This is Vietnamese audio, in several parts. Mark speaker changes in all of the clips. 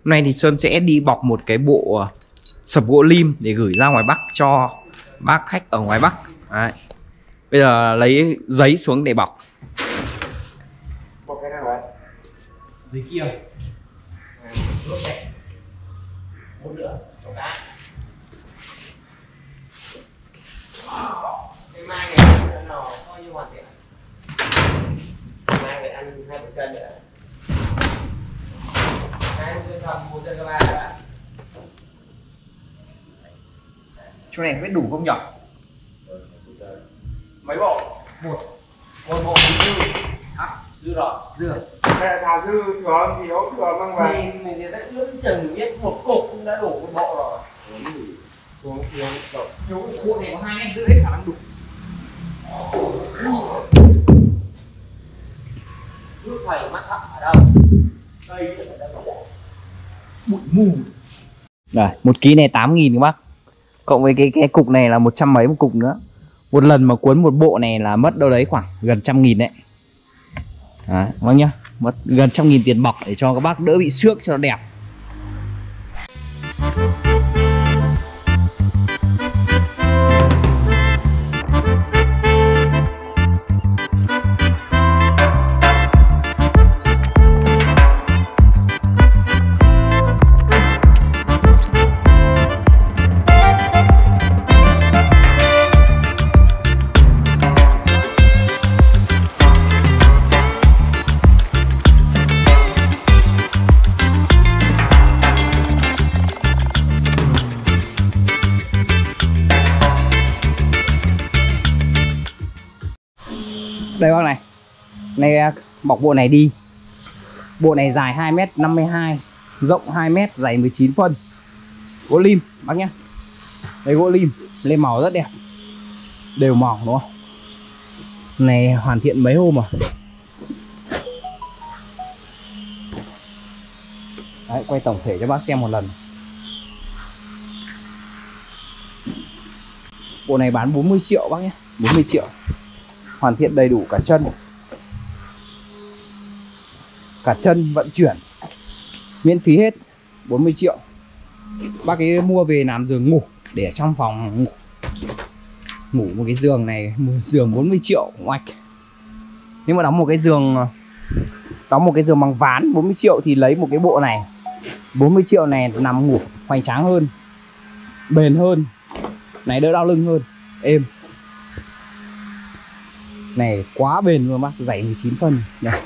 Speaker 1: Hôm nay thì Sơn sẽ đi bọc một cái bộ sập gỗ lim để gửi ra ngoài Bắc cho bác khách ở ngoài Bắc. Đấy. Bây giờ lấy giấy xuống để bọc.
Speaker 2: Bọc cái nào vậy?
Speaker 1: Dưới kia. Nước này. Một nữa, chỗ cá. Cái mai này nó coi như hoàn thiện. Mai phải ăn 2 bữa chân nữa. 2 bữa chân, 1 chân các bạn. Chỗ này biết đủ không nhỉ? Mấy bộ? Một bộ dư. Dư rồi, dư.
Speaker 2: Mẹ thả dư thừa thì thiếu thừa mang về.
Speaker 1: Mình thì đã ướp chừng biết một cục cũng đã đủ một bộ rồi.
Speaker 2: Xuống thiếu cậu.
Speaker 1: Thiếu bộ này có 2 mét rưỡi khả năng đủ. Nước thầy mắt thậm ở đâu? Đây ở đâu? Bụi mù. Rồi, 1 kg này 8.000 các bác. Cộng với cái cục này là 100 mấy một cục nữa. Một lần mà cuốn một bộ này là mất đâu đấy khoảng gần 100.000 đấy. Đấy, vâng nhá. Mất gần 100.000 tiền bọc để cho các bác đỡ bị xước cho nó đẹp. Đây bác này. Này bọc bộ này đi. Bộ này dài 2m52, rộng 2m, dày 19 phân. Gỗ lim bác nhá. Đây gỗ lim, lên màu rất đẹp. Đều màu đúng không? Này hoàn thiện mấy hôm rồi. Đấy, quay tổng thể cho bác xem một lần. Bộ này bán 40 triệu bác nhé. 40 triệu. Hoàn thiện đầy đủ cả chân. Cả chân vận chuyển miễn phí hết. 40 triệu. Bác ấy mua về làm giường ngủ để ở trong phòng ngủ. Ngủ một cái giường này, giường 40 triệu ngoạch. Nếu mà đóng một cái giường bằng ván 40 triệu thì lấy một cái bộ này. 40 triệu này nằm ngủ hoành tráng hơn, bền hơn, này đỡ đau lưng hơn, êm. Này quá bền luôn bác, dày 19 phân. Đây.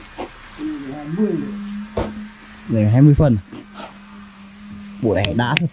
Speaker 1: Dày 20 phân. Bộ này đã thật.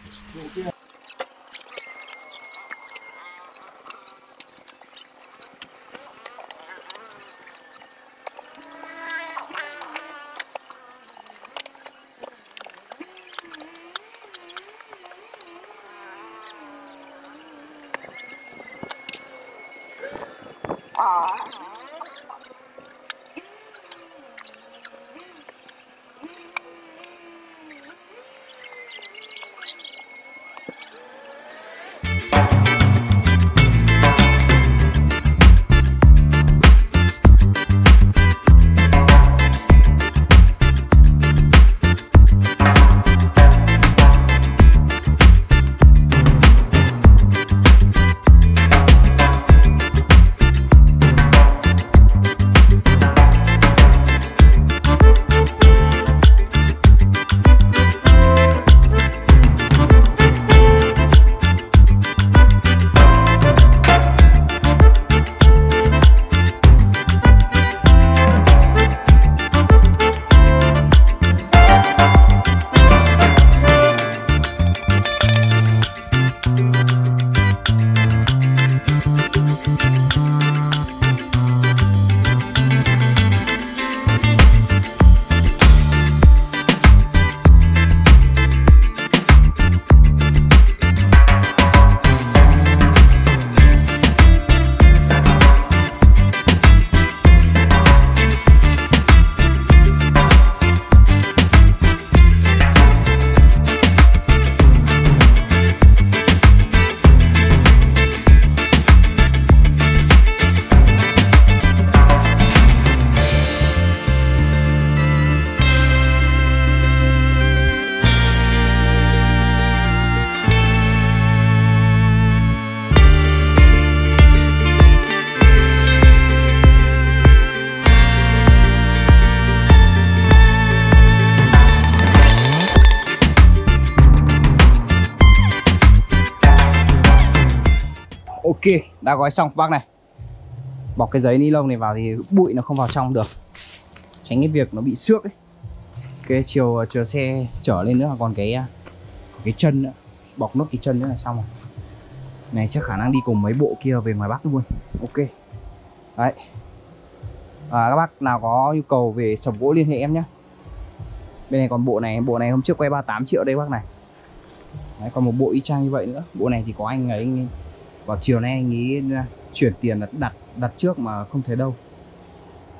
Speaker 1: đã gói xong bác này. Bọc cái giấy ni lông này vào thì bụi nó không vào trong được, tránh cái việc nó bị xước ấy. Ok, chiều xe chở lên nữa còn cái chân nữa, bọc nốt cái chân nữa là xong rồi. Này chắc khả năng đi cùng mấy bộ kia về ngoài Bắc luôn. Ok. Đấy. Các bác nào có nhu cầu về sập gỗ liên hệ em nhé. Bên này còn bộ này hôm trước quay 38 triệu đây bác này. Đấy, còn một bộ y chang như vậy nữa. Bộ này thì có anh ấy vào chiều nay anh ấy chuyển tiền đặt trước mà không thấy đâu.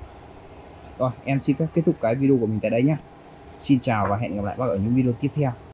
Speaker 1: Rồi, em xin phép kết thúc cái video của mình tại đây nhé. Xin chào và hẹn gặp lại bác ở những video tiếp theo.